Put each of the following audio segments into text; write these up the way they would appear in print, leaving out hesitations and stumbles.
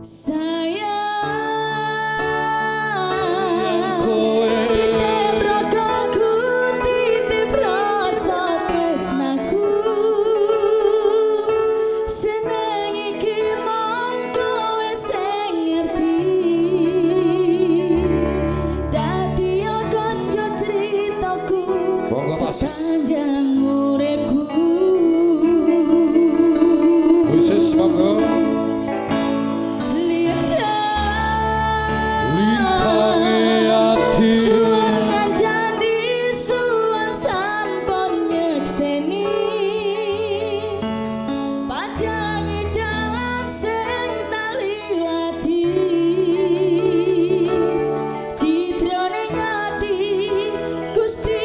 Sepanjang uripku khusus monggo lintangi ati suwun kanjani suwun sampun nyekseni panjangi dalan sing tak liwati citrane ngati Gusti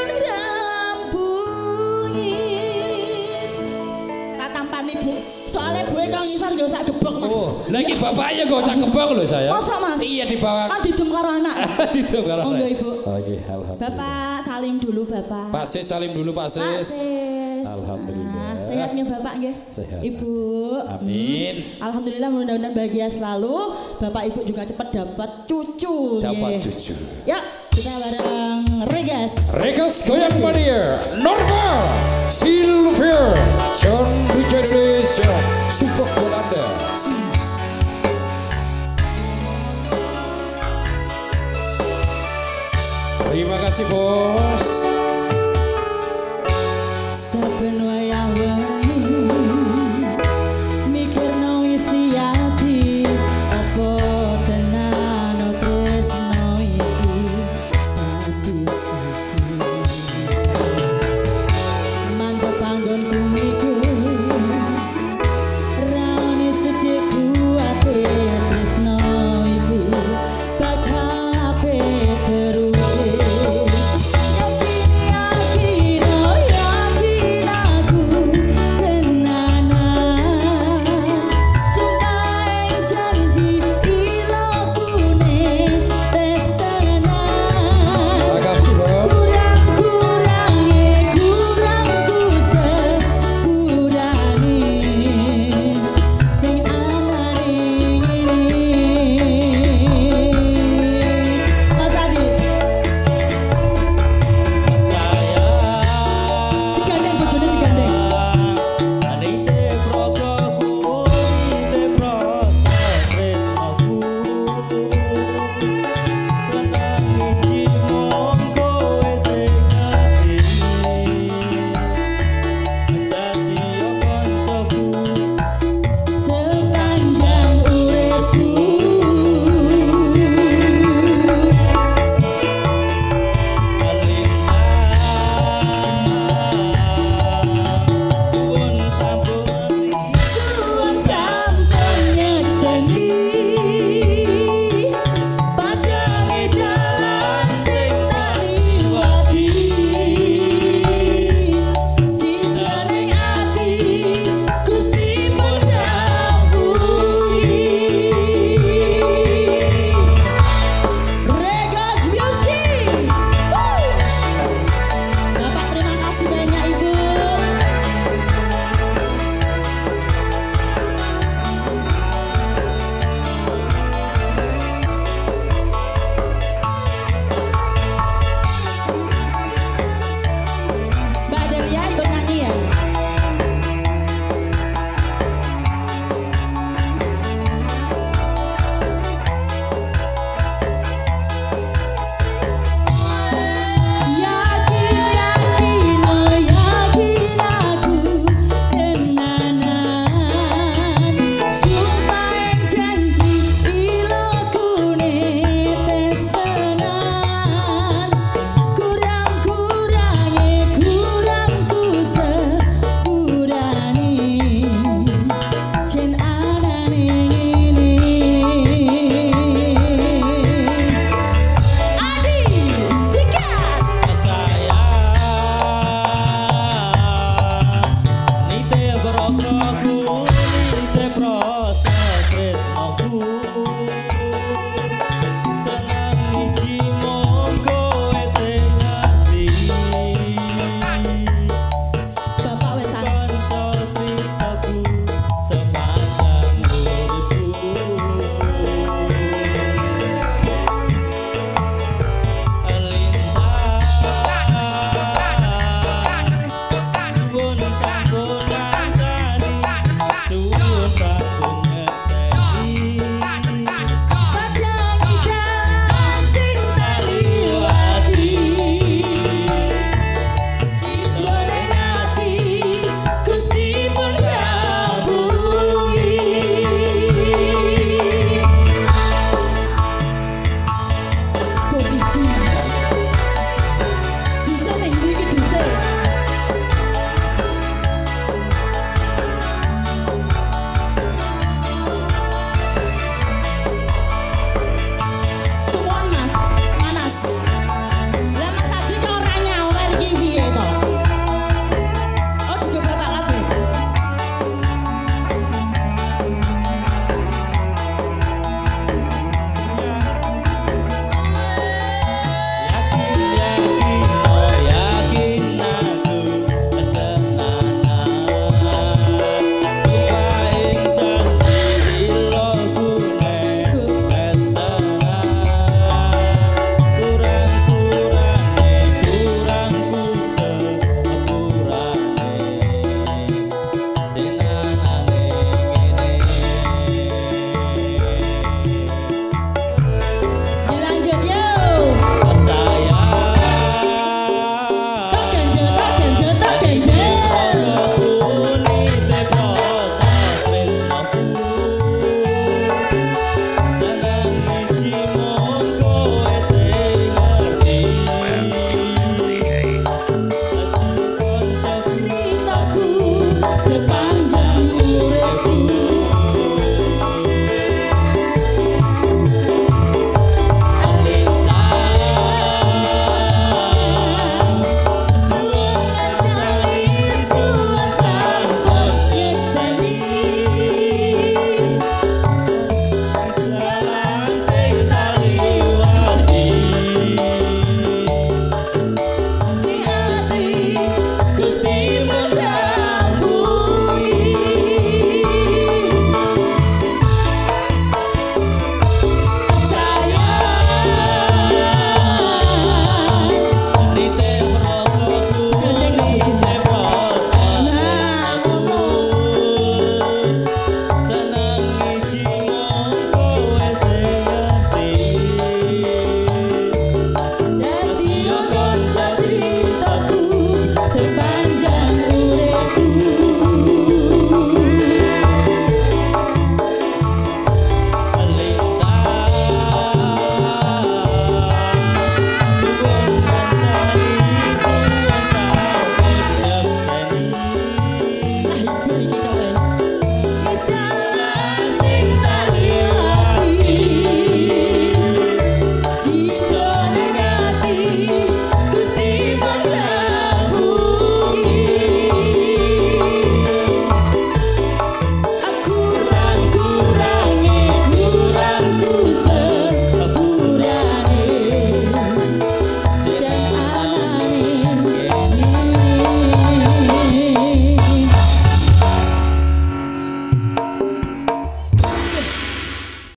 Bu. Soalnya gue kalau ngisar gak usah gebok mas. Oh, lagi bapaknya gak usah gebok loh saya. Masa mas? Iya di bawah. Kan didem karo anak. Didem karo anak. Oh enggak ibu. Oke, alhamdulillah. Bapak salim dulu bapak. Pak Sis salim dulu Pak Sis. Pak Sis. Alhamdulillah. Sehatnya bapak nggih? Sehat. Ibu. Amin. Alhamdulillah mudah-mudahan bahagia selalu. Bapak ibu juga cepat dapat cucu. Dapat cucu. Ya kita bareng Regas. Regas goyang mania. Normal. Silver. John Richard Indonesia, Super Belanda. Terima kasih bos.